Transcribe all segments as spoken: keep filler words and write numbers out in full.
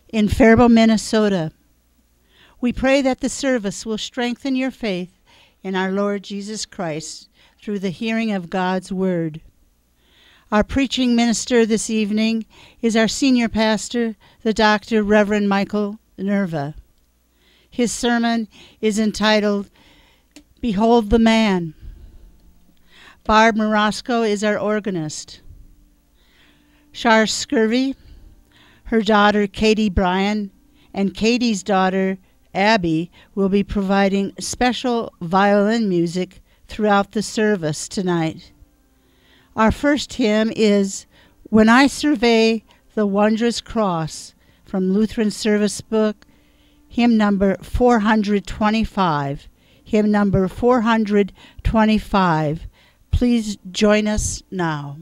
in Faribault, Minnesota. We pray that the service will strengthen your faith in our Lord Jesus Christ through the hearing of God's word. Our preaching minister this evening is our senior pastor, the Doctor Reverend Michael Nerva. His sermon is entitled, Behold the Man. Barb Morosco is our organist. Char Scurvy, her daughter Katie Bryan, and Katie's daughter Abby will be providing special violin music throughout the service tonight. Our first hymn is When I Survey the Wondrous Cross from Lutheran Service Book, hymn number four hundred twenty-five. Hymn number four hundred twenty-five. Please join us now.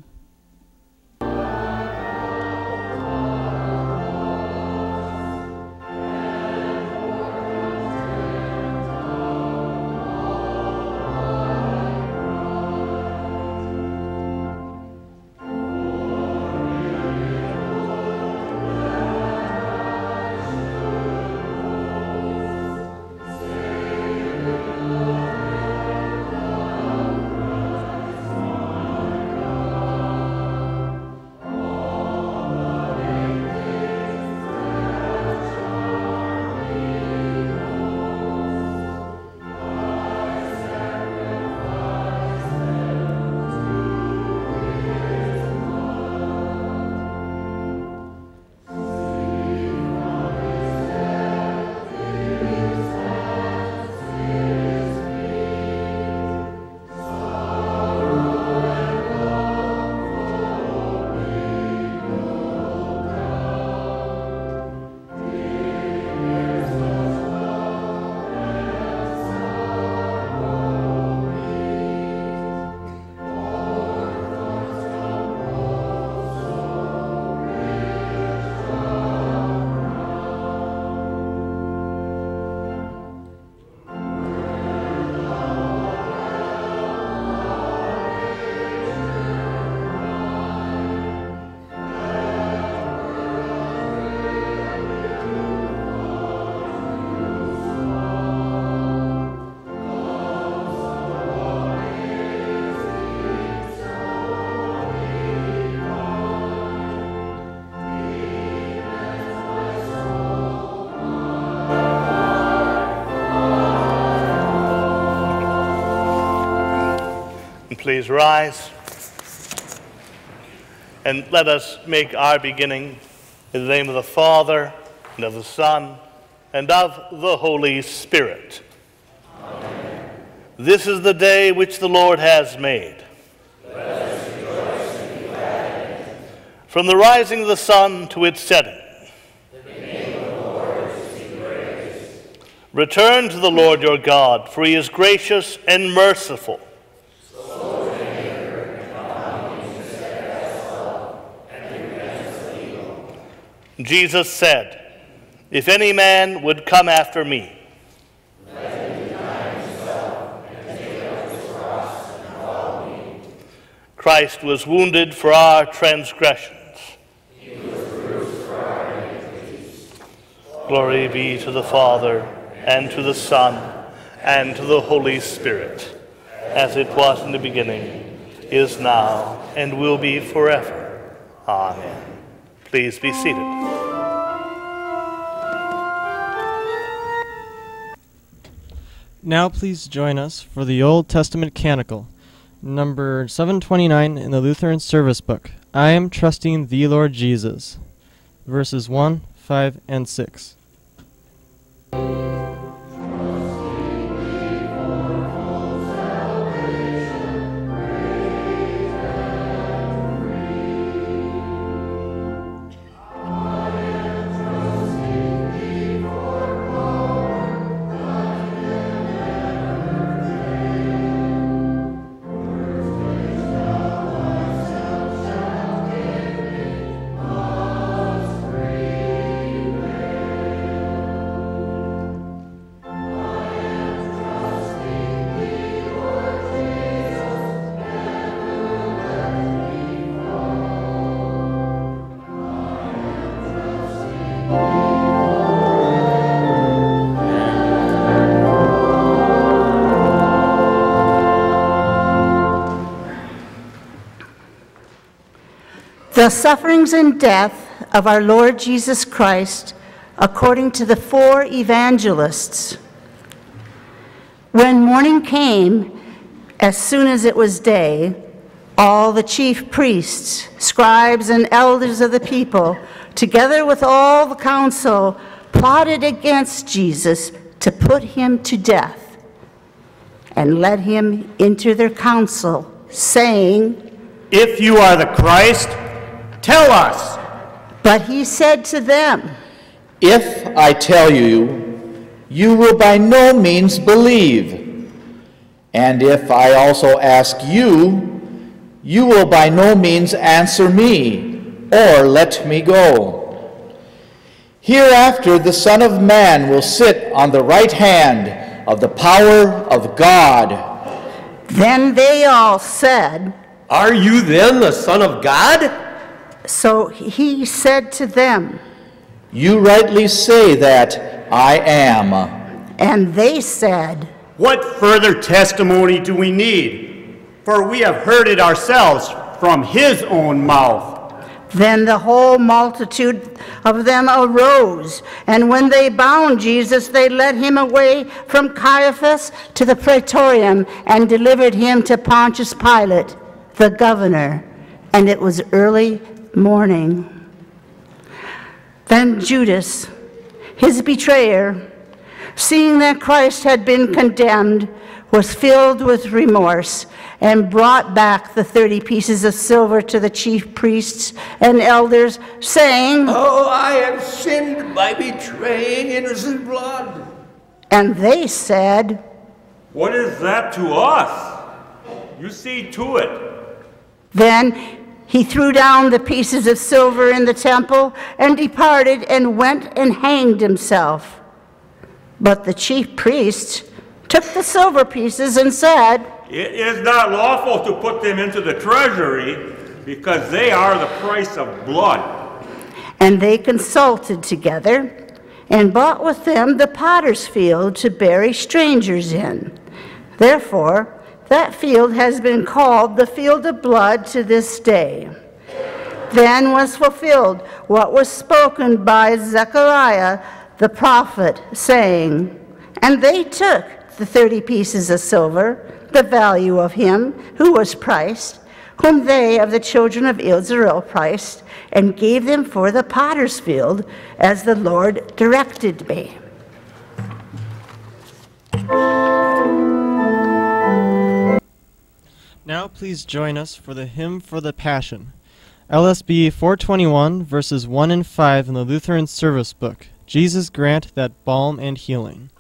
Please rise, and let us make our beginning in the name of the Father, and of the Son, and of the Holy Spirit. Amen. This is the day which the Lord has made. Let us rejoice and be glad in it. From the rising of the sun to its setting, The name of the Lord is to be praised. return to the Lord your God, for he is gracious and merciful. Jesus said, If any man would come after me, let him deny himself and take up his cross and follow me. Christ was wounded for our transgressions. He was bruised for our iniquities. Glory be to the Father, and to the Son, and to the Holy Spirit, as it was in the beginning, is now, and will be forever. Amen. Please be seated. Now please join us for the Old Testament Canticle, number seven twenty-nine in the Lutheran Service Book. I am trusting thee, Lord Jesus. Verses one, five, and six. The sufferings and death of our Lord Jesus Christ, according to the four evangelists. When morning came, as soon as it was day, all the chief priests, scribes, and elders of the people, together with all the council, plotted against Jesus to put him to death, and led him into their council, saying, "If you are the Christ, tell us." But he said to them, "If I tell you, you will by no means believe. And if I also ask you, you will by no means answer me, or let me go. Hereafter the Son of Man will sit on the right hand of the power of God." Then they all said, "Are you then the Son of God?" So he said to them, "You rightly say that I am." and they said, "What further testimony do we need? For we have heard it ourselves from his own mouth." Then the whole multitude of them arose, and when they bound Jesus, they led him away from Caiaphas to the praetorium and delivered him to Pontius Pilate, the governor. And it was early morning. Then Judas, his betrayer, seeing that Christ had been condemned, was filled with remorse and brought back the thirty pieces of silver to the chief priests and elders, saying, "Oh, I have sinned by betraying innocent blood." And they said, "What is that to us? You see to it." Then he threw down the pieces of silver in the temple and departed and went and hanged himself. But the chief priests took the silver pieces and said, "It is not lawful to put them into the treasury, because they are the price of blood." And they consulted together and bought with them the potter's field to bury strangers in. Therefore, that field has been called the field of blood to this day. Then was fulfilled what was spoken by Zechariah the prophet, saying, "And they took the thirty pieces of silver, the value of him who was priced, whom they of the children of Israel priced, and gave them for the potter's field, as the Lord directed me." Now please join us for the hymn for the Passion. L S B four twenty-one, verses one and five in the Lutheran Service Book. Jesus grant that balm and healing.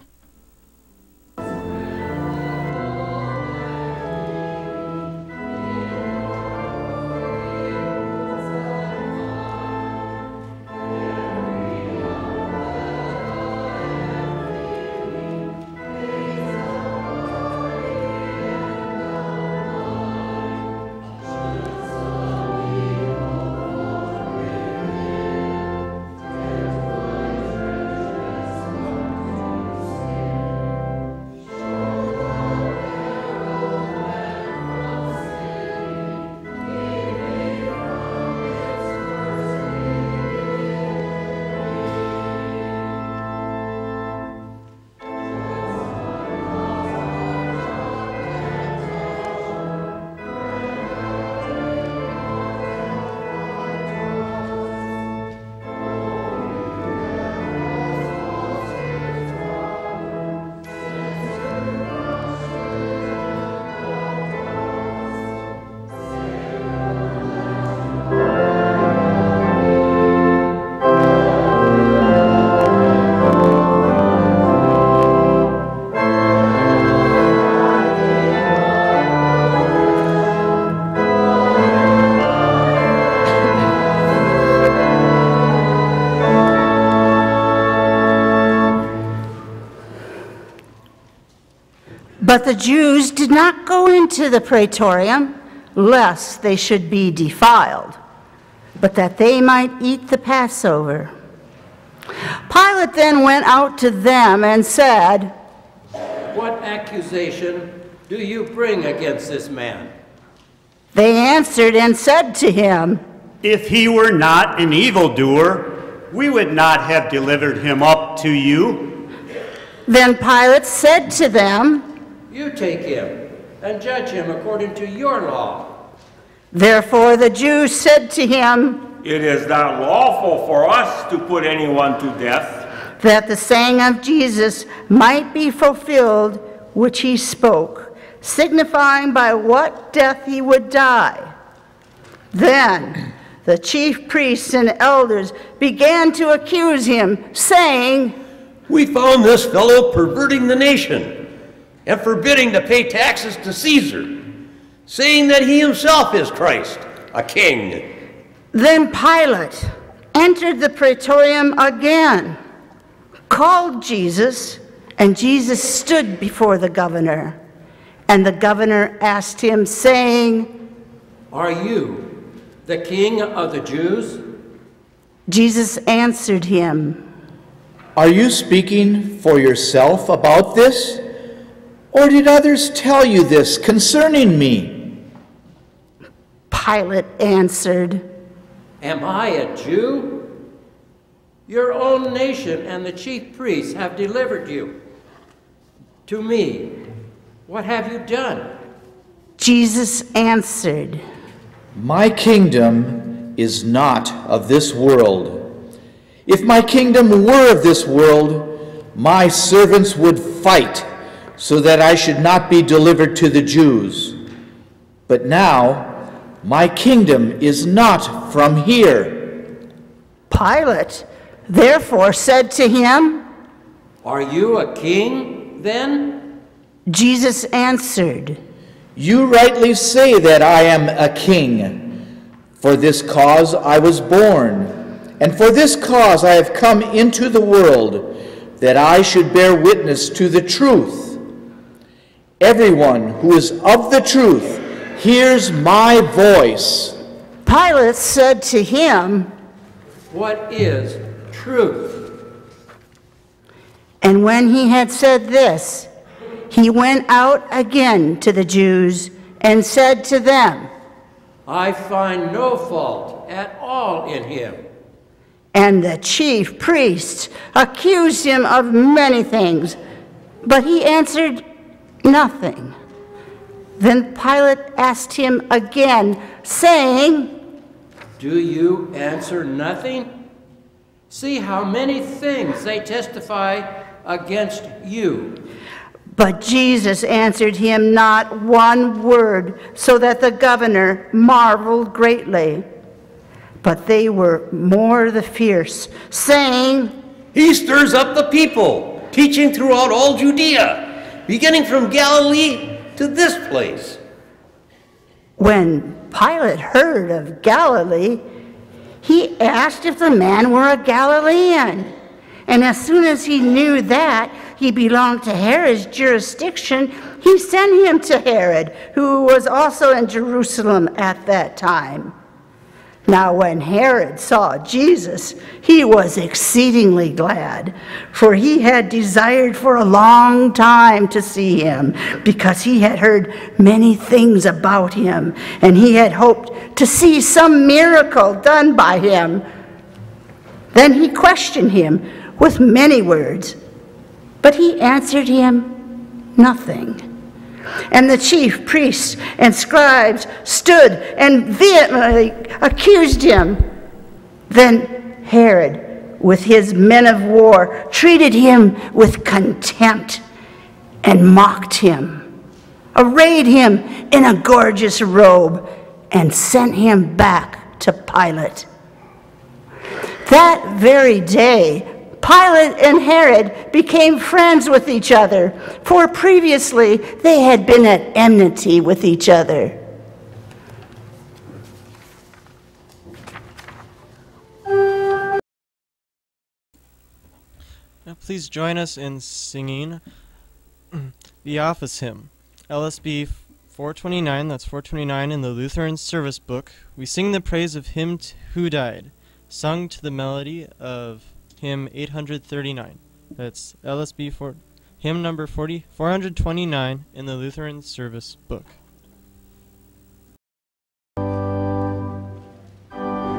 But the Jews did not go into the praetorium, lest they should be defiled, but that they might eat the Passover. Pilate then went out to them and said, "What accusation do you bring against this man?" They answered and said to him, If he were not an evildoer, we would not have delivered him up to you. Then Pilate said to them, You take him and judge him according to your law. Therefore the Jews said to him, It is not lawful for us to put anyone to death, that the saying of Jesus might be fulfilled, which he spoke, signifying by what death he would die. Then the chief priests and elders began to accuse him, saying, We found this fellow perverting the nation and forbidding to pay taxes to Caesar, saying that he himself is Christ, a king. Then Pilate entered the praetorium again, called Jesus, and Jesus stood before the governor. And the governor asked him, saying, Are you the king of the Jews? Jesus answered him, Are you speaking for yourself about this? Or did others tell you this concerning me? Pilate answered, Am I a Jew? Your own nation and the chief priests have delivered you to me. What have you done? Jesus answered, My kingdom is not of this world. If my kingdom were of this world, my servants would fight so that I should not be delivered to the Jews. But now my kingdom is not from here. Pilate therefore said to him, Are you a king, then? Jesus answered, You rightly say that I am a king. For this cause I was born, and for this cause I have come into the world, that I should bear witness to the truth. Everyone who is of the truth hears my voice. Pilate said to him, What is truth? and when he had said this, he went out again to the Jews and said to them, I find no fault at all in him. and the chief priests accused him of many things, but he answered nothing. Then Pilate asked him again, saying, Do you answer nothing? See how many things they testify against you. But Jesus answered him not one word, so that the governor marveled greatly. But they were more the fierce, saying, He stirs up the people, teaching throughout all Judea, beginning from Galilee to this place. When Pilate heard of Galilee, he asked if the man were a Galilean. And as soon as he knew that he belonged to Herod's jurisdiction, he sent him to Herod, who was also in Jerusalem at that time. Now when Herod saw Jesus, he was exceedingly glad, for he had desired for a long time to see him, because he had heard many things about him, and he had hoped to see some miracle done by him. Then he questioned him with many words, but he answered him nothing. And the chief priests and scribes stood and vehemently accused him. Then Herod, with his men of war, treated him with contempt and mocked him, arrayed him in a gorgeous robe, and sent him back to Pilate. That very day, Pilate and Herod became friends with each other, for previously they had been at enmity with each other. Now please join us in singing the Office Hymn, L S B four twenty-nine, that's four twenty-nine in the Lutheran Service Book. We sing the praise of Him t- who died, sung to the melody of hymn eight hundred thirty-nine. That's L S B four, hymn number forty, four twenty-nine in the Lutheran Service Book.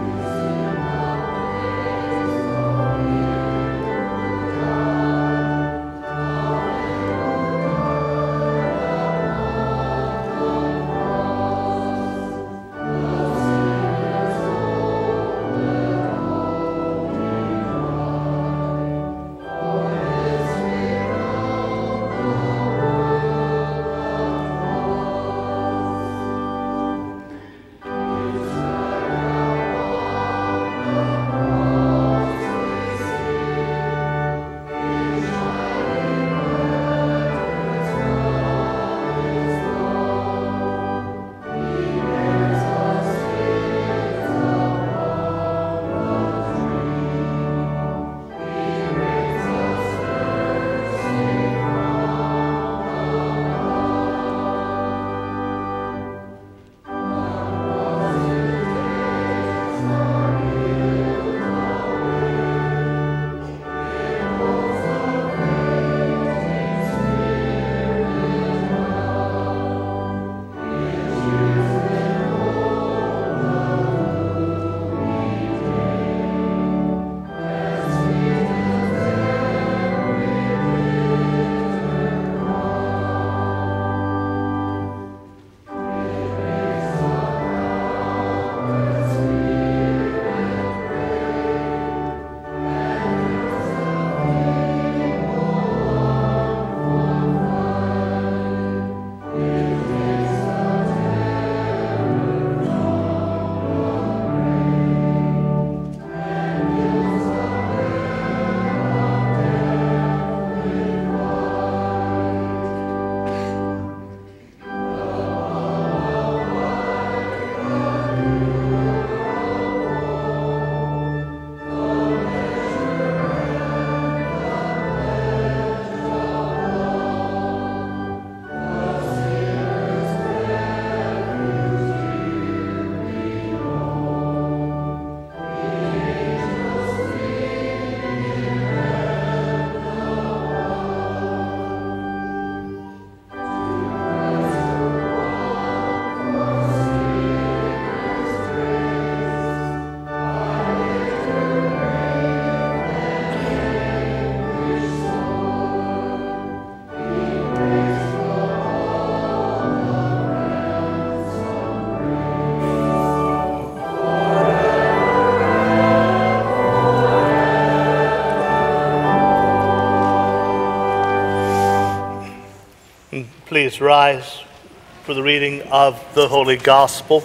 Please rise for the reading of the Holy Gospel.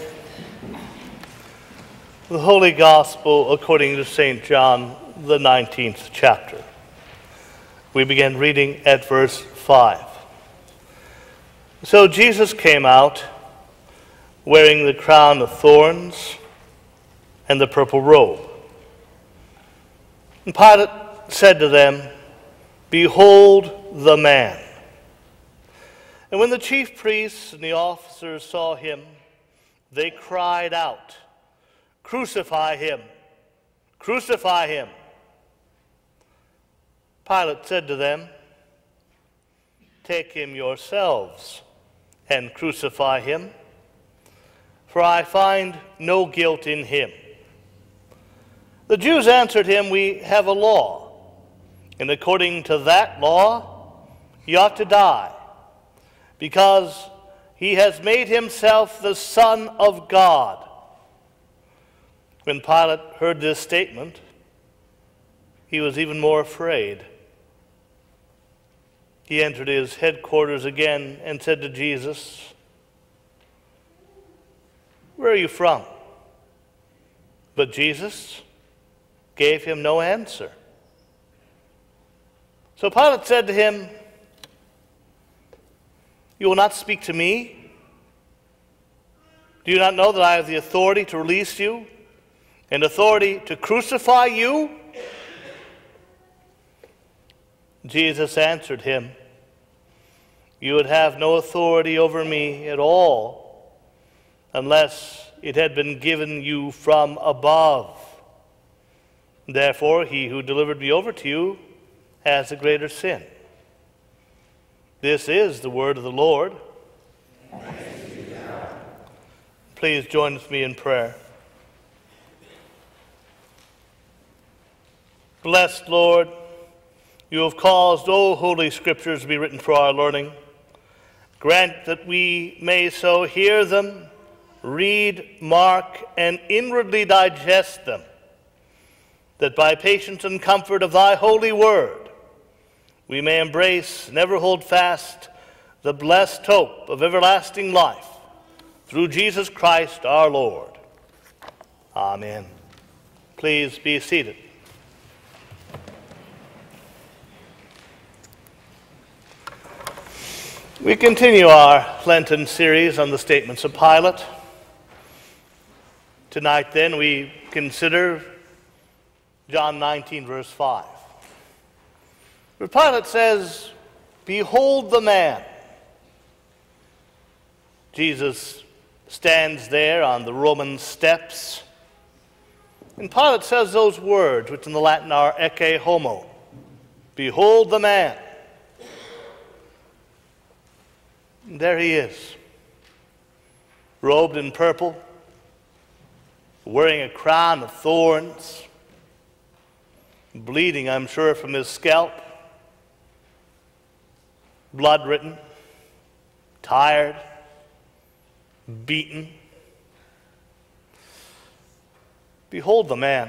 The Holy Gospel according to Saint John, the nineteenth chapter. We begin reading at verse five. So Jesus came out, wearing the crown of thorns and the purple robe. And Pilate said to them, "Behold the man." And when the chief priests and the officers saw him, they cried out, "Crucify him! Crucify him!" Pilate said to them, "Take him yourselves and crucify him, for I find no guilt in him." The Jews answered him, "We have a law, and according to that law he ought to die, because he has made himself the Son of God." When Pilate heard this statement, he was even more afraid. He entered his headquarters again and said to Jesus, "Where are you from?" But Jesus gave him no answer. So Pilate said to him, "You will not speak to me? Do you not know that I have the authority to release you and authority to crucify you?" Jesus answered him, "You would have no authority over me at all unless it had been given you from above. Therefore, he who delivered me over to you has a greater sin." This is the word of the Lord. Please join with me in prayer. Blessed Lord, you have caused all holy scriptures to be written for our learning. Grant that we may so hear them, read, mark, and inwardly digest them, that by patience and comfort of thy holy word we may embrace and ever hold fast the blessed hope of everlasting life, through Jesus Christ our Lord. Amen. Please be seated. We continue our Lenten series on the statements of Pilate. Tonight, then, we consider John nineteen, verse five. Where Pilate says, "Behold the man." Jesus stands there on the Roman steps, and Pilate says those words, which in the Latin are ecce homo, "Behold the man." And there he is, robed in purple, wearing a crown of thorns, bleeding, I'm sure, from his scalp, blood-ridden, tired, beaten. Behold the man.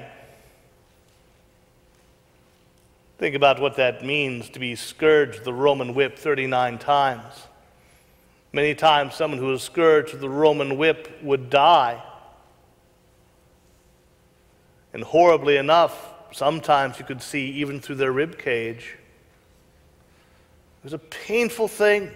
Think about what that means, to be scourged with the Roman whip thirty-nine times. Many times someone who was scourged with the Roman whip would die. And horribly enough, sometimes you could see even through their rib cage. It was a painful thing.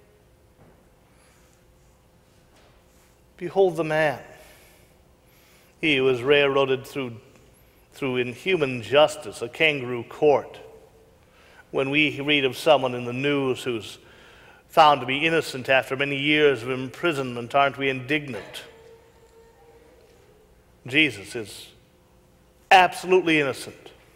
Behold the man. He was railroaded through, through inhuman justice, a kangaroo court. When we read of someone in the news who's found to be innocent after many years of imprisonment, aren't we indignant? Jesus is absolutely innocent.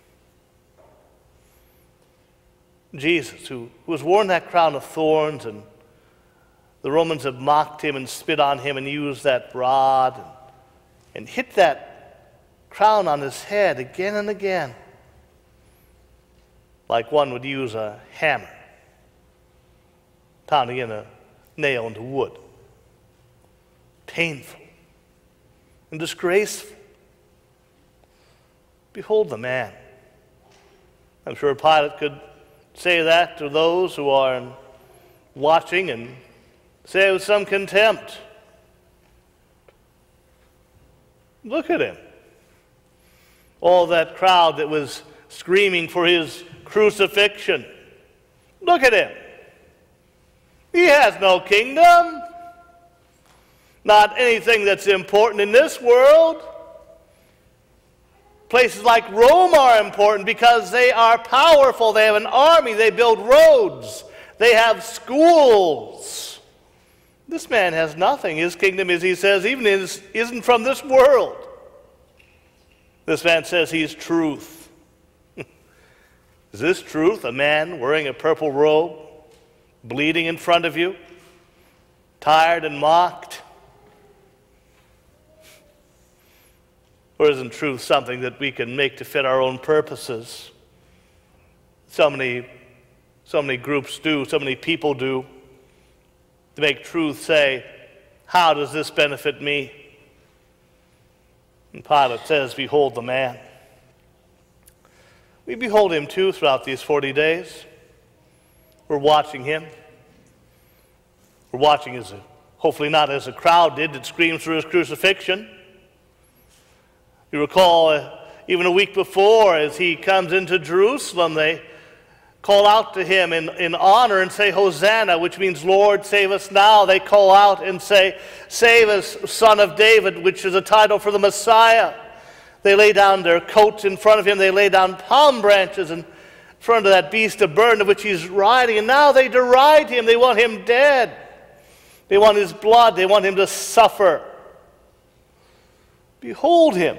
Jesus, who, who was worn that crown of thorns, and the Romans have mocked him and spit on him and used that rod and, and hit that crown on his head again and again, like one would use a hammer, pounding in a nail into wood. Painful and disgraceful. Behold the man. I'm sure Pilate could say that to those who are in watching and say with some contempt, look at him. All that crowd that was screaming for his crucifixion. Look at him. He has no kingdom. Not anything that's important in this world. Places like Rome are important because they are powerful. They have an army. They build roads. They have schools. This man has nothing. His kingdom, as he says, even is, isn't from this world. This man says he's truth. Is this truth? A man wearing a purple robe, bleeding in front of you, tired and mocked? Or isn't truth something that we can make to fit our own purposes? So many, so many groups do, so many people do, to make truth say, how does this benefit me? And Pilate says, behold the man. We behold him too throughout these forty days. We're watching him. We're watching as a, hopefully not as a crowd did that screamed through his crucifixion. You recall uh, even a week before as he comes into Jerusalem, they call out to him in, in honor and say, Hosanna, which means, Lord, save us now. They call out and say, save us, Son of David, which is a title for the Messiah. They lay down their coats in front of him. They lay down palm branches in front of that beast of burden of which he's riding. And now they deride him. They want him dead. They want his blood. They want him to suffer. Behold him.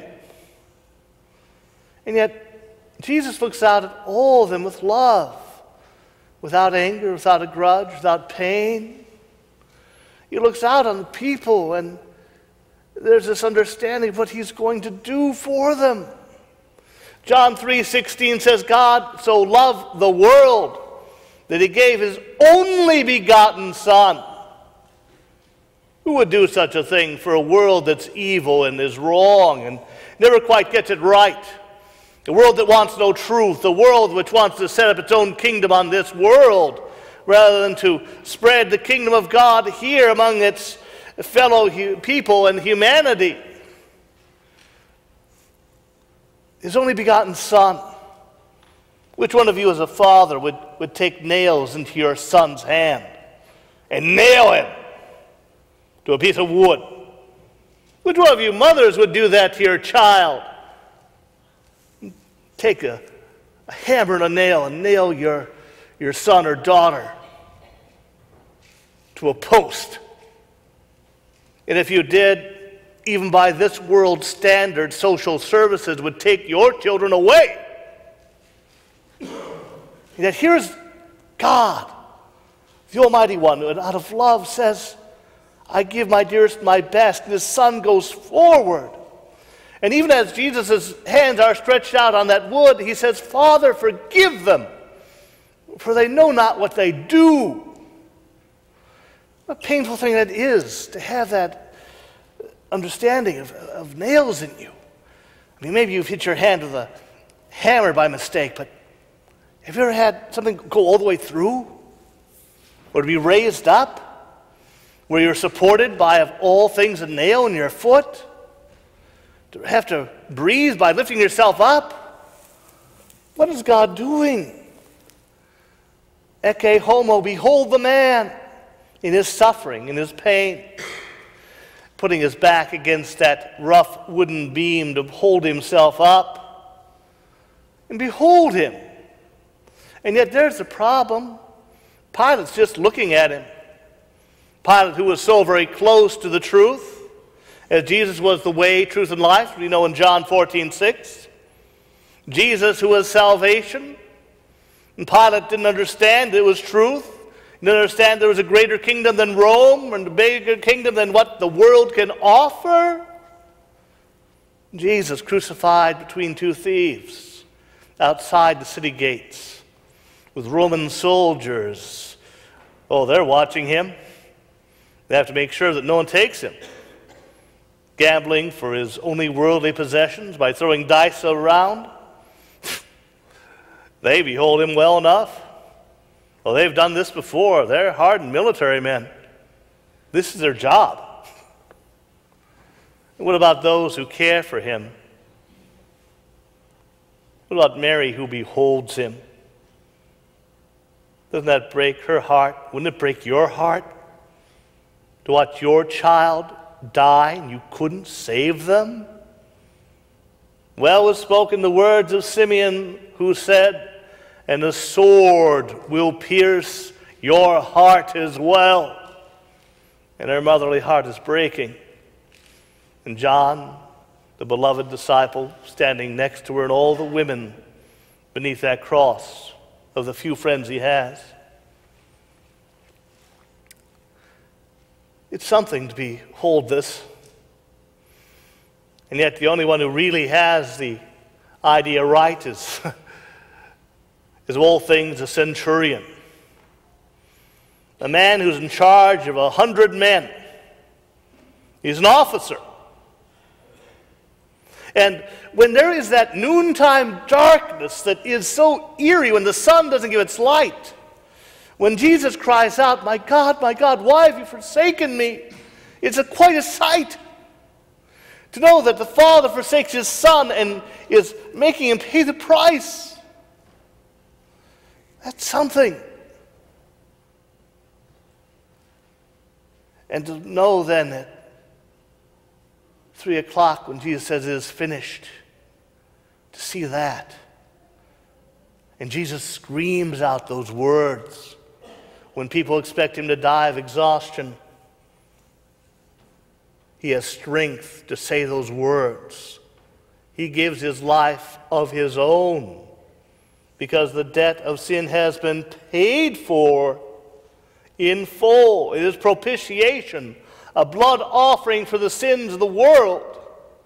And yet, Jesus looks out at all of them with love, without anger, without a grudge, without pain. He looks out on the people, and there's this understanding of what he's going to do for them. John three sixteen says, God so loved the world that he gave his only begotten Son. Who would do such a thing for a world that's evil and is wrong and never quite gets it right? The world that wants no truth, the world which wants to set up its own kingdom on this world rather than to spread the kingdom of God here among its fellow people and humanity. His only begotten Son. Which one of you as a father would, would take nails into your son's hand and nail him to a piece of wood? Which one of you mothers would do that to your child? Take a, a hammer and a nail and nail your, your son or daughter to a post. And if you did, even by this world's standard, social services would take your children away. And yet here's God, the Almighty One, who out of love says, I give my dearest my best. And his Son goes forward. And even as Jesus' hands are stretched out on that wood, he says, Father, forgive them, for they know not what they do. What a painful thing that is, to have that understanding of, of nails in you. I mean, maybe you've hit your hand with a hammer by mistake, but have you ever had something go all the way through? Or to be raised up, where you're supported by, of all things, a nail in your foot? To have to breathe by lifting yourself up? What is God doing? Ecce homo, behold the man in his suffering, in his pain, putting his back against that rough wooden beam to hold himself up. And behold him. And yet there's the problem. Pilate's just looking at him. Pilate, who was so very close to the truth, as Jesus was the way, truth, and life, we know in John fourteen six. Jesus, who was salvation. And Pilate didn't understand it was truth. He didn't understand there was a greater kingdom than Rome and a bigger kingdom than what the world can offer. Jesus crucified between two thieves outside the city gates with Roman soldiers. Oh, they're watching him. They have to make sure that no one takes him. Gambling for his only worldly possessions by throwing dice around. They behold him well enough. Well, they've done this before. They're hardened military men. This is their job. And what about those who care for him? What about Mary who beholds him? Doesn't that break her heart? Wouldn't it break your heart to watch your child die and you couldn't save them? Well was spoken the words of Simeon, who said, "And the sword will pierce your heart as well." And her motherly heart is breaking. And John, the beloved disciple, standing next to her, and all the women beneath that cross of the few friends he has. It's something to behold this. And yet the only one who really has the idea right is, is of all things a centurion. A man who's in charge of a hundred men. He's an officer. And when there is that noontime darkness that is so eerie, when the sun doesn't give its light, when Jesus cries out, "My God, my God, why have you forsaken me?" It's a, quite a sight. To know that the Father forsakes his Son and is making him pay the price. That's something. And to know then that three o'clock when Jesus says it is finished, to see that. And Jesus screams out those words when people expect him to die of exhaustion. He has strength to say those words. He gives his life of his own because the debt of sin has been paid for in full. It is propitiation, a blood offering for the sins of the world.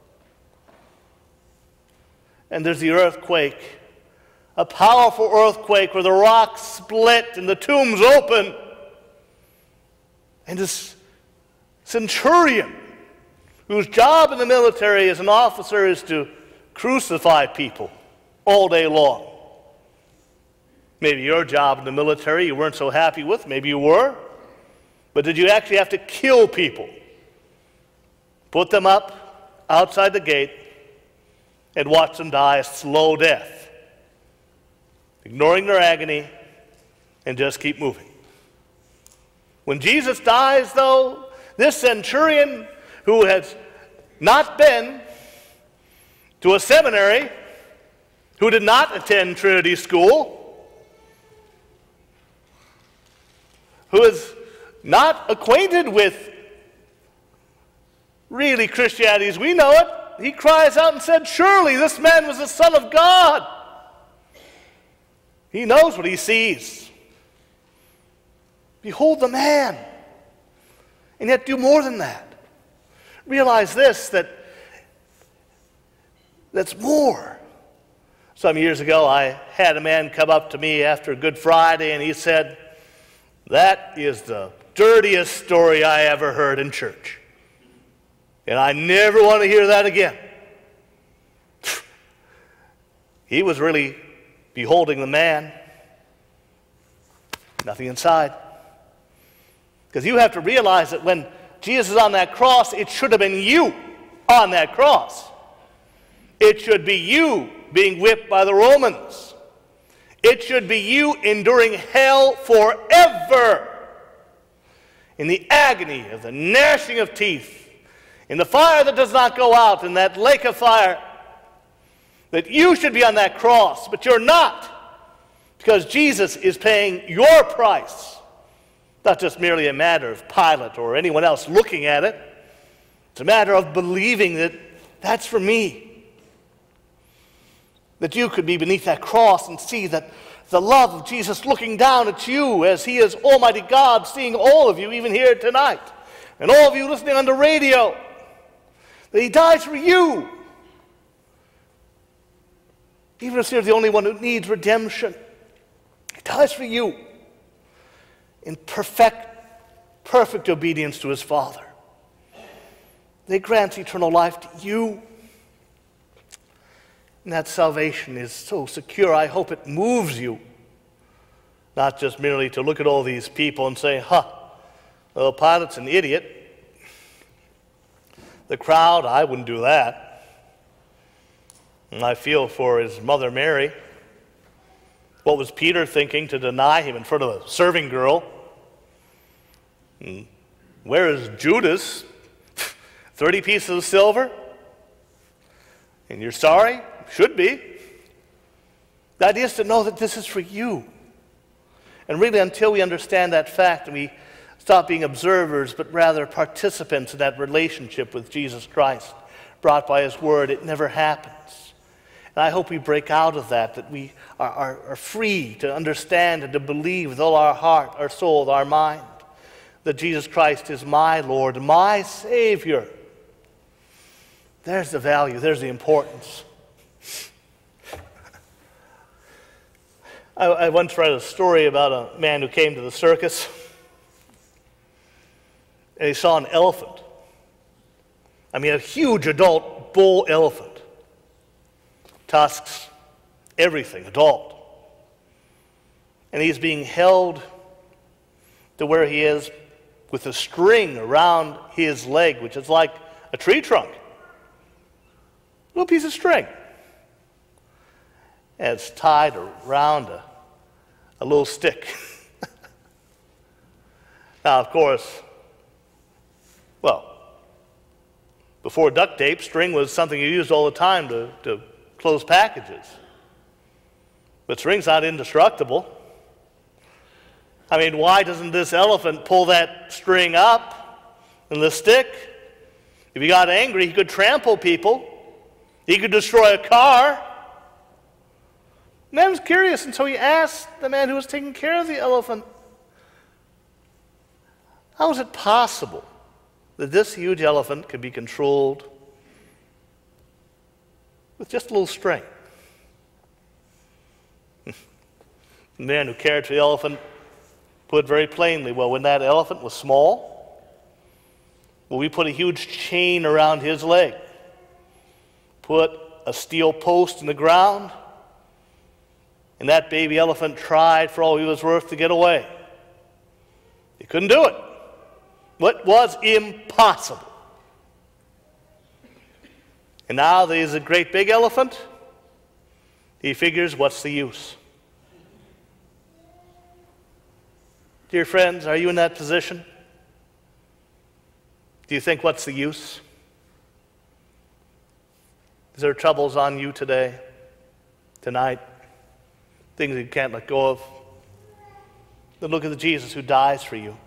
And there's the earthquake, a powerful earthquake where the rocks split and the tombs open. And this centurion, whose job in the military as an officer is to crucify people all day long. Maybe your job in the military you weren't so happy with, maybe you were. But did you actually have to kill people? Put them up outside the gate and watch them die a slow death, ignoring their agony and just keep moving. When Jesus dies, though, this centurion who has not been to a seminary, who did not attend Trinity school, who is not acquainted with really Christianity as we know it, he cries out and said, "Surely this man was the Son of God." He knows what he sees. Behold the man. And yet do more than that. Realize this, that that's more. Some years ago, I had a man come up to me after Good Friday, and he said, "That is the dirtiest story I ever heard in church. And I never want to hear that again." He was really beholding the man. Nothing inside. Because you have to realize that when Jesus is on that cross, it should have been you on that cross. It should be you being whipped by the Romans. It should be you enduring hell forever in the agony of the gnashing of teeth, in the fire that does not go out, in that lake of fire. That you should be on that cross, but you're not, because Jesus is paying your price. Not just merely a matter of Pilate or anyone else looking at it. It's a matter of believing that that's for me. That you could be beneath that cross and see that the love of Jesus looking down at you as he is Almighty God, seeing all of you even here tonight, and all of you listening on the radio, that he dies for you. Even if you're the only one who needs redemption, he dies for you in perfect, perfect obedience to his Father. They grant eternal life to you. And that salvation is so secure, I hope it moves you. not just merely to look at all these people and say, huh, well, Pilate's an idiot. The crowd, I wouldn't do that. And I feel for his mother Mary. What was Peter thinking to deny him in front of a serving girl? And where is Judas? Thirty pieces of silver? And you're sorry? Should be. The idea is to know that this is for you. And really, until we understand that fact and we stop being observers, but rather participants in that relationship with Jesus Christ, brought by his word, it never happens. And I hope we break out of that, that we are, are, are free to understand and to believe with all our heart, our soul, our mind, that Jesus Christ is my Lord, my Savior. There's the value, there's the importance. I, I once read a story about a man who came to the circus, and he saw an elephant. I mean, a huge adult bull elephant. Tusks, everything, adult. And he's being held to where he is with a string around his leg, which is like a tree trunk. A little piece of string. And it's tied around a, a little stick. Now, of course, well, before duct tape, string was something you used all the time to, to close packages. But string's not indestructible. I mean, why doesn't this elephant pull that string up and the stick? If he got angry, he could trample people. He could destroy a car. The man was curious, and so he asked the man who was taking care of the elephant, how is it possible that this huge elephant could be controlled with just a little string? The man who cared for the elephant put very plainly, well, when that elephant was small, well, we put a huge chain around his leg, put a steel post in the ground, and that baby elephant tried for all he was worth to get away. He couldn't do it. It was impossible. And now that he's a great big elephant, he figures, what's the use? Dear friends, are you in that position? Do you think, what's the use? Is there troubles on you today, tonight? Things you can't let go of? Then look at the Jesus who dies for you.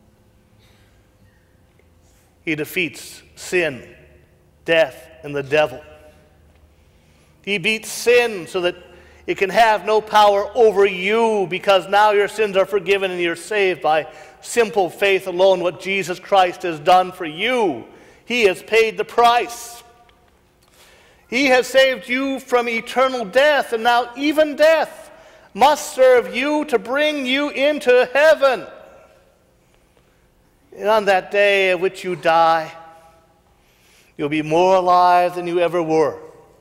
He defeats sin, death, and the devil. He beats sin so that it can have no power over you, because now your sins are forgiven and you're saved by simple faith alone, what Jesus Christ has done for you. He has paid the price. He has saved you from eternal death, and now even death must serve you to bring you into heaven. And on that day at which you die, you'll be more alive than you ever were.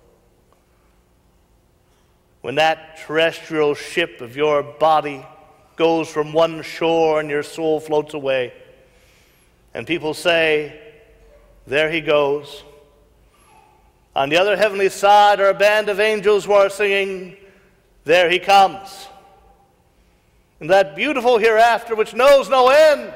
When that terrestrial ship of your body goes from one shore and your soul floats away, and people say, there he goes. On the other heavenly side are a band of angels who are singing, there he comes. And that beautiful hereafter which knows no end.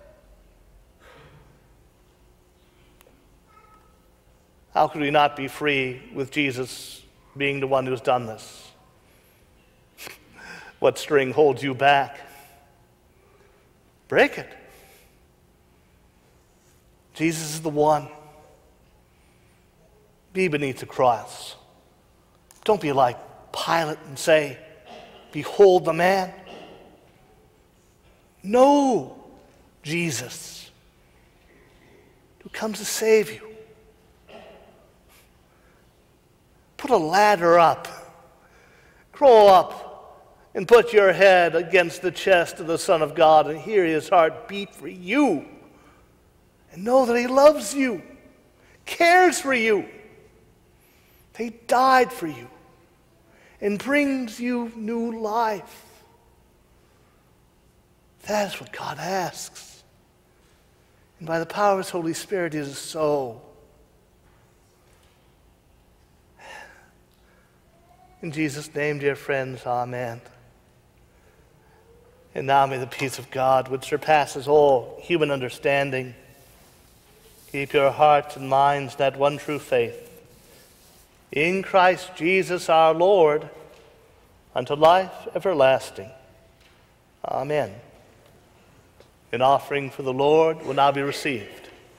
How could we not be free with Jesus being the one who's done this? What string holds you back? Break it. Jesus is the one. Be beneath the cross. Don't be like Pilate and say, behold the man. Know Jesus, who comes to save you. Put a ladder up. Crawl up and put your head against the chest of the Son of God and hear his heart beat for you. And know that he loves you, cares for you. He died for you and brings you new life. That is what God asks. And by the power of His Holy Spirit, it is so. In Jesus' name, dear friends, amen. And now may the peace of God, which surpasses all human understanding, keep your hearts and minds in that one true faith, in Christ Jesus our Lord, unto life everlasting. Amen. An offering for the Lord will now be received.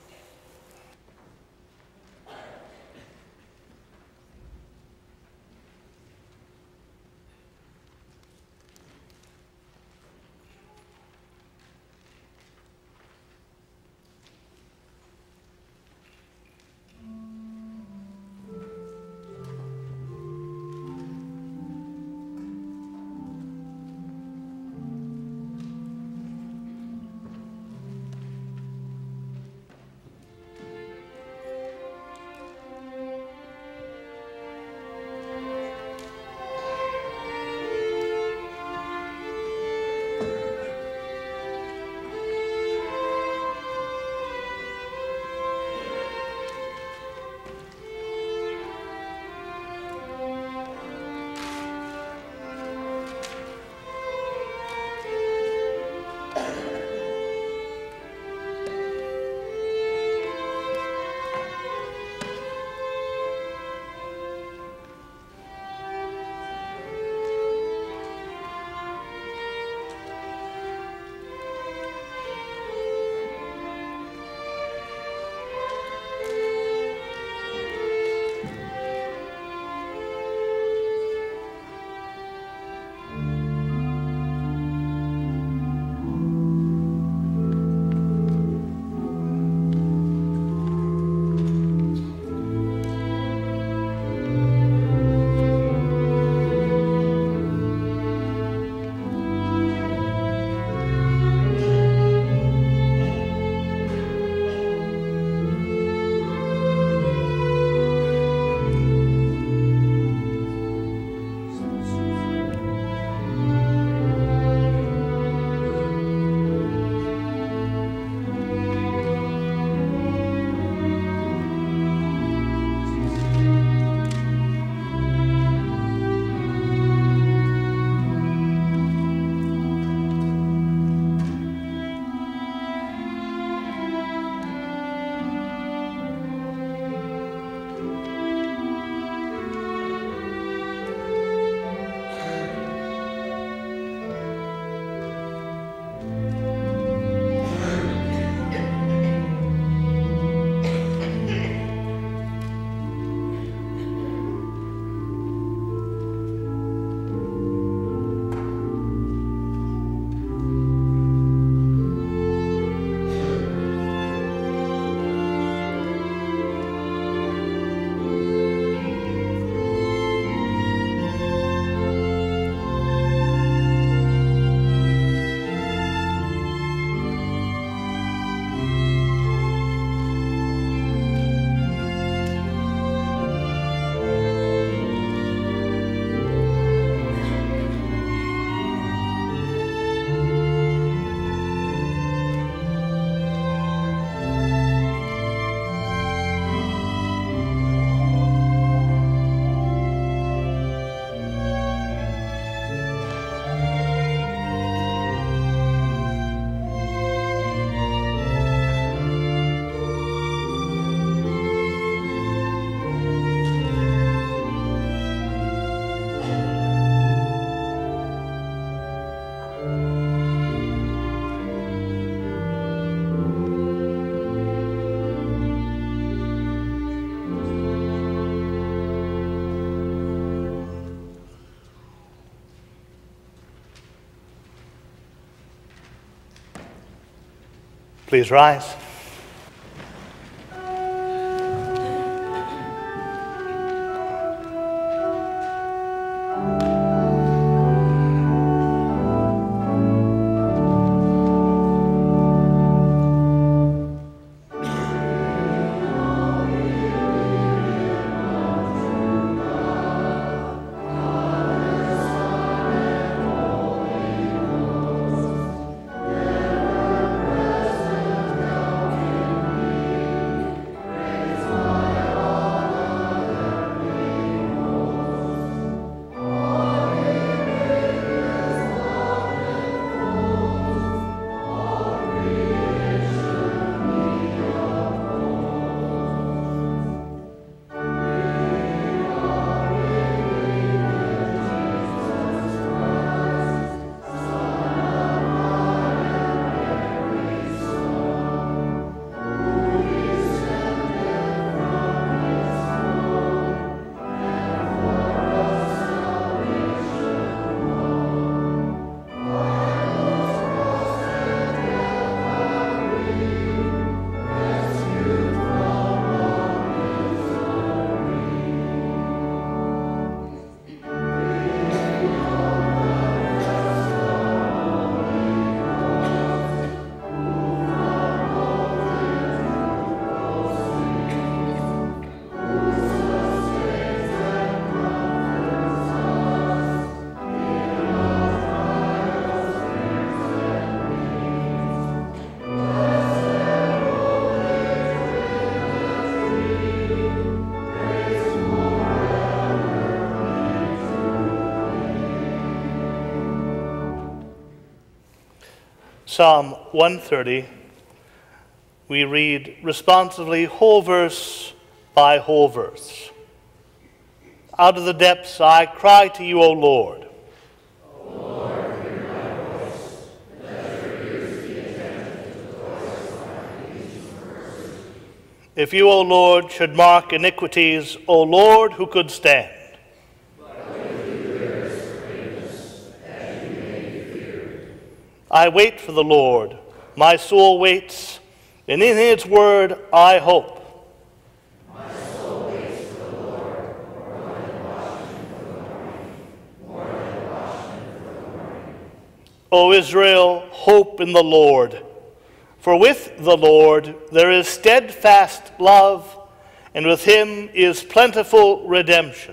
Please rise. Psalm one thirty, we read responsively whole verse by whole verse. Out of the depths I cry to you, O Lord. O Lord, hear my voice. Let your ears be attentive to the voice of my pleas for mercy. If you, O Lord, should mark iniquities, O Lord, who could stand? I wait for the Lord, my soul waits, and in his word I hope. My soul waits for the Lord, more than watching for the morning, more than watching for the morning. O Israel, hope in the Lord, for with the Lord there is steadfast love, and with him is plentiful redemption.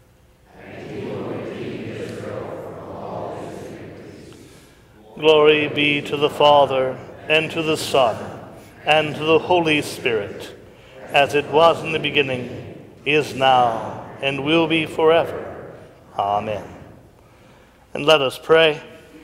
Glory be to the Father, and to the Son, and to the Holy Spirit, as it was in the beginning, is now, and will be forever. Amen. And let us pray.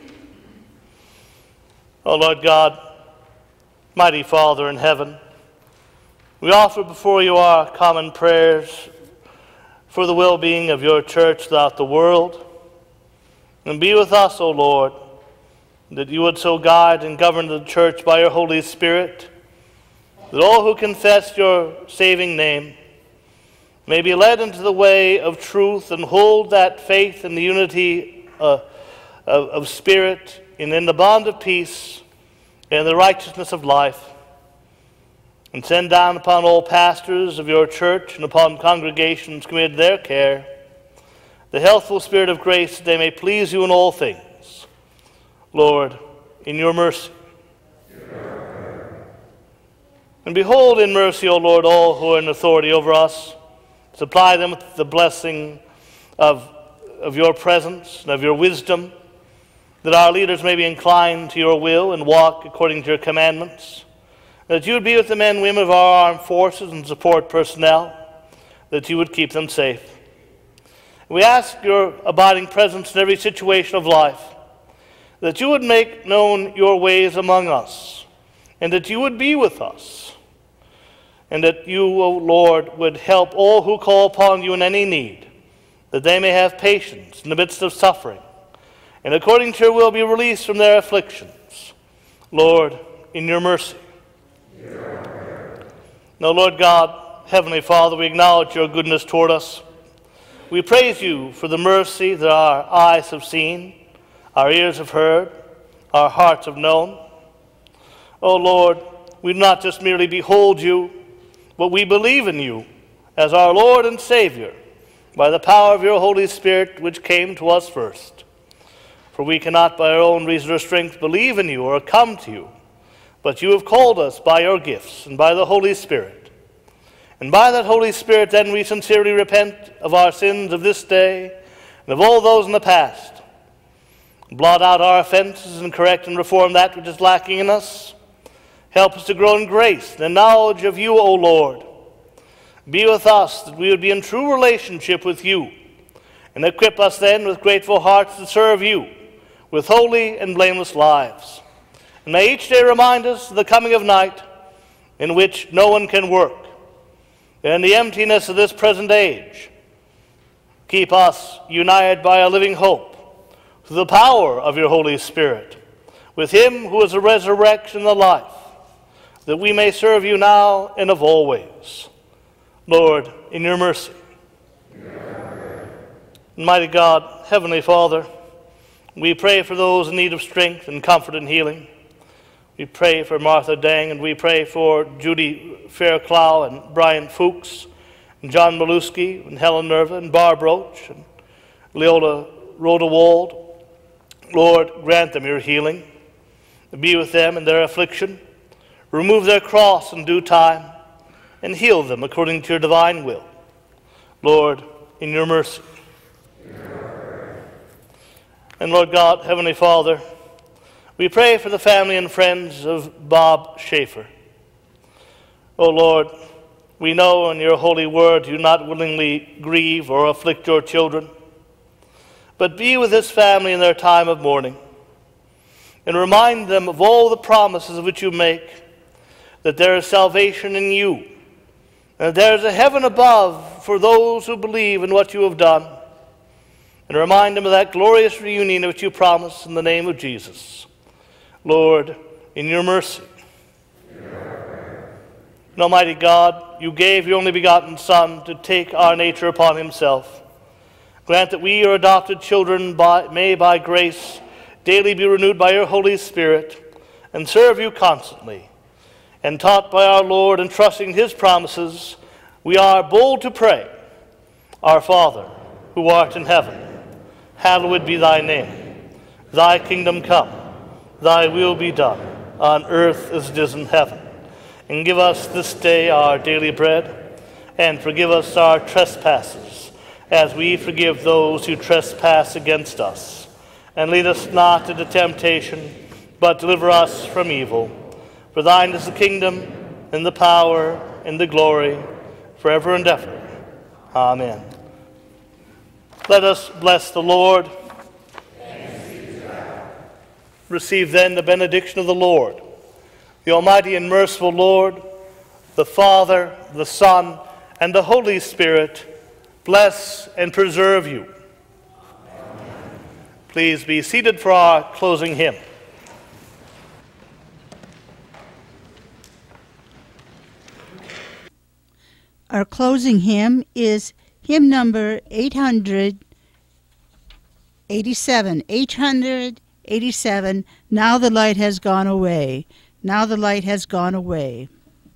O Lord God, mighty Father in heaven, we offer before you our common prayers for the well-being of your church throughout the world. And be with us, O Lord, that you would so guide and govern the church by your Holy Spirit, that all who confess your saving name may be led into the way of truth and hold that faith in the unity uh, of, of spirit and in the bond of peace and the righteousness of life. And send down upon all pastors of your church and upon congregations committed to their care the healthful spirit of grace, that they may please you in all things. Lord, in your mercy. And behold in mercy, O Lord, all who are in authority over us. Supply them with the blessing of, of your presence and of your wisdom, that our leaders may be inclined to your will and walk according to your commandments. That you would be with the men and women of our armed forces and support personnel, that you would keep them safe. We ask your abiding presence in every situation of life, that you would make known your ways among us, and that you would be with us, and that you, O Lord, would help all who call upon you in any need, that they may have patience in the midst of suffering, and according to your will be released from their afflictions. Lord, in your mercy. Now, Lord God, Heavenly Father, we acknowledge your goodness toward us. We praise you for the mercy that our eyes have seen, our ears have heard, our hearts have known. Oh Lord, we not just merely behold you, but we believe in you as our Lord and Savior by the power of your Holy Spirit, which came to us first. For we cannot by our own reason or strength believe in you or come to you, but you have called us by your gifts and by the Holy Spirit. And by that Holy Spirit then we sincerely repent of our sins of this day and of all those in the past. Blot out our offenses and correct and reform that which is lacking in us. Help us to grow in grace and in knowledge of you, O Lord. Be with us that we would be in true relationship with you, and equip us then with grateful hearts to serve you with holy and blameless lives. And may each day remind us of the coming of night, in which no one can work. And in the emptiness of this present age, keep us united by a living hope, through the power of your Holy Spirit, with him who is the resurrection and the life, that we may serve you now and of always. Lord, in your mercy. Mighty God, Heavenly Father, we pray for those in need of strength and comfort and healing. We pray for Martha Dang, and we pray for Judy Fairclough and Brian Fuchs, and John Maluski, and Helen Nerva, and Barb Roach, and Leola Rodewald. Lord, grant them your healing. Be with them in their affliction. Remove their cross in due time, and heal them according to your divine will. Lord, in your mercy. And Lord God, Heavenly Father, we pray for the family and friends of Bob Schaefer. O Lord, we know in your holy word you not willingly grieve or afflict your children, but be with this family in their time of mourning. and remind them of all the promises which you make, that there is salvation in you, and that there is a heaven above for those who believe in what you have done, and remind them of that glorious reunion which you promise in the name of Jesus. Lord, in your mercy. And Almighty God, you gave your only begotten Son to take our nature upon himself. Grant that we, your adopted children, by, may by grace daily be renewed by your Holy Spirit and serve you constantly. And taught by our Lord and trusting his promises, we are bold to pray, Our Father, who art in heaven, hallowed be thy name. Thy kingdom come, thy will be done, on earth as it is in heaven. And give us this day our daily bread, and forgive us our trespasses, as we forgive those who trespass against us. And lead us not into temptation, but deliver us from evil. For thine is the kingdom, and the power, and the glory, forever and ever. Amen. Let us bless the Lord. Receive then the benediction of the Lord. The Almighty and merciful Lord, the Father, the Son, and the Holy Spirit, bless and preserve you. Amen. Please be seated for our closing hymn. Our closing hymn is hymn number eight hundred eighty-seven. eight hundred eighty-seven, Now the Light Has Gone Away. Now the light has gone away.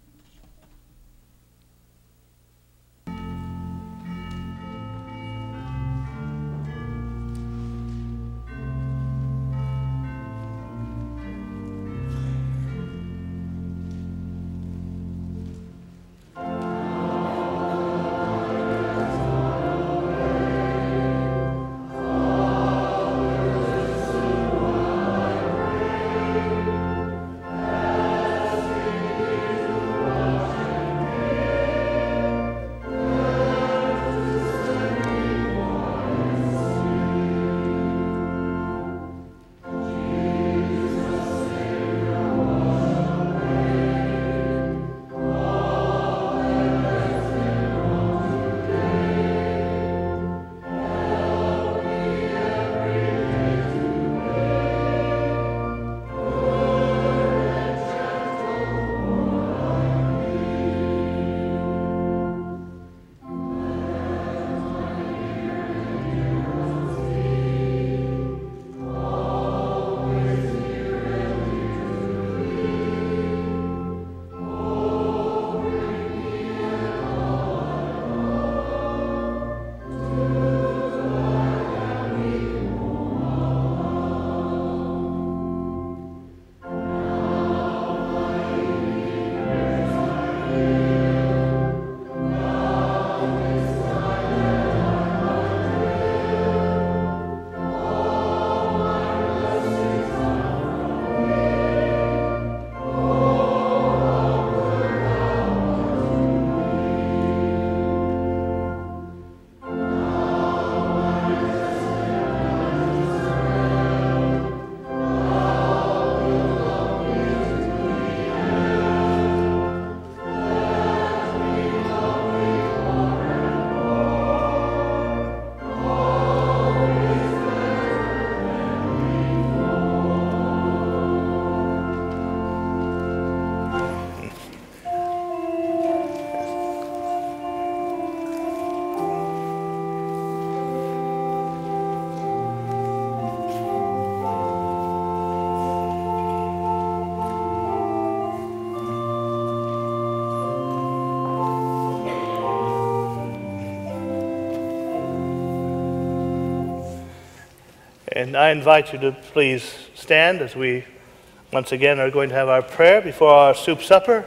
And I invite you to please stand as we once again are going to have our prayer before our soup supper,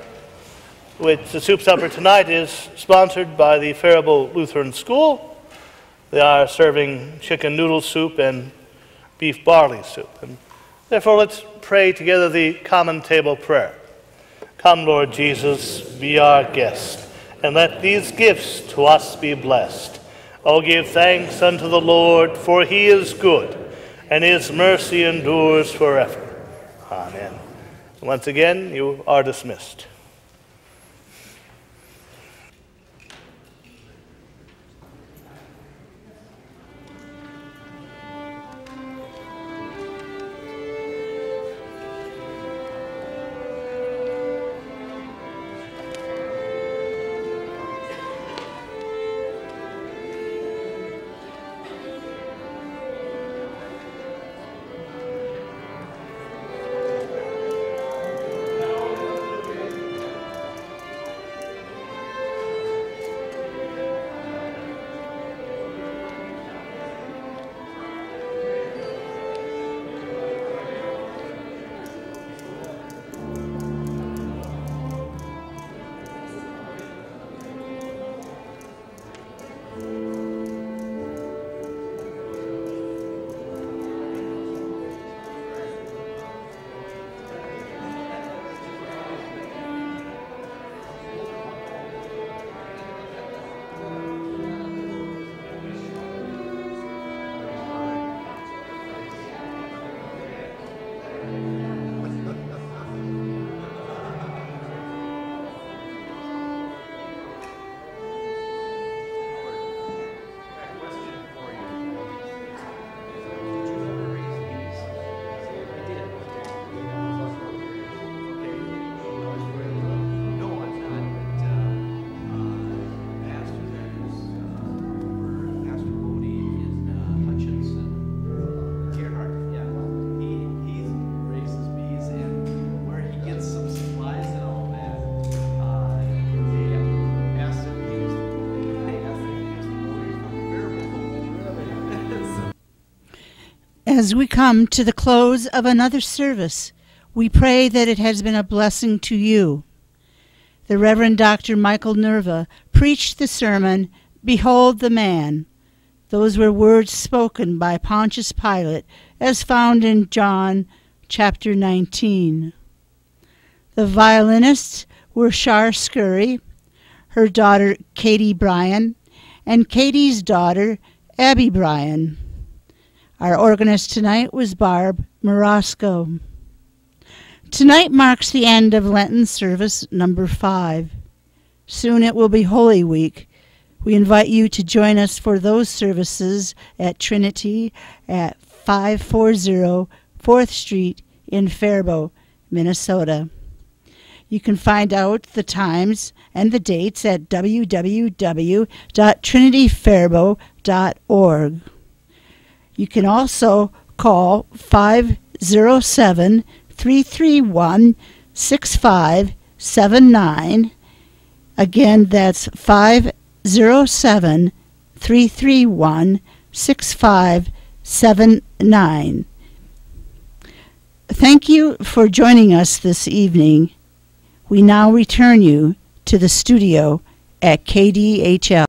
which the soup supper tonight is sponsored by the Faribault Lutheran School. They are serving chicken noodle soup and beef barley soup. And therefore, let's pray together the common table prayer. Come, Lord Jesus, be our guest, and let these gifts to us be blessed. Oh, give thanks unto the Lord, for he is good, and his mercy endures forever. Amen. Once again, you are dismissed. As we come to the close of another service, we pray that it has been a blessing to you. The Reverend Doctor Michael Nerva preached the sermon, "Behold the Man." Those were words spoken by Pontius Pilate, as found in John chapter nineteen. The violinists were Shar Scurry, her daughter Katie Bryan, and Katie's daughter Abby Bryan. Our organist tonight was Barb Morosco. Tonight marks the end of Lenten service number five. Soon it will be Holy Week. We invite you to join us for those services at Trinity at five forty fourth Street in Faribault, Minnesota. You can find out the times and the dates at w w w dot trinity faribault dot org. You can also call five oh seven, three three one, six five seven nine. Again, that's five oh seven, three three one, six five seven nine. Thank you for joining us this evening. We now return you to the studio at K D H L.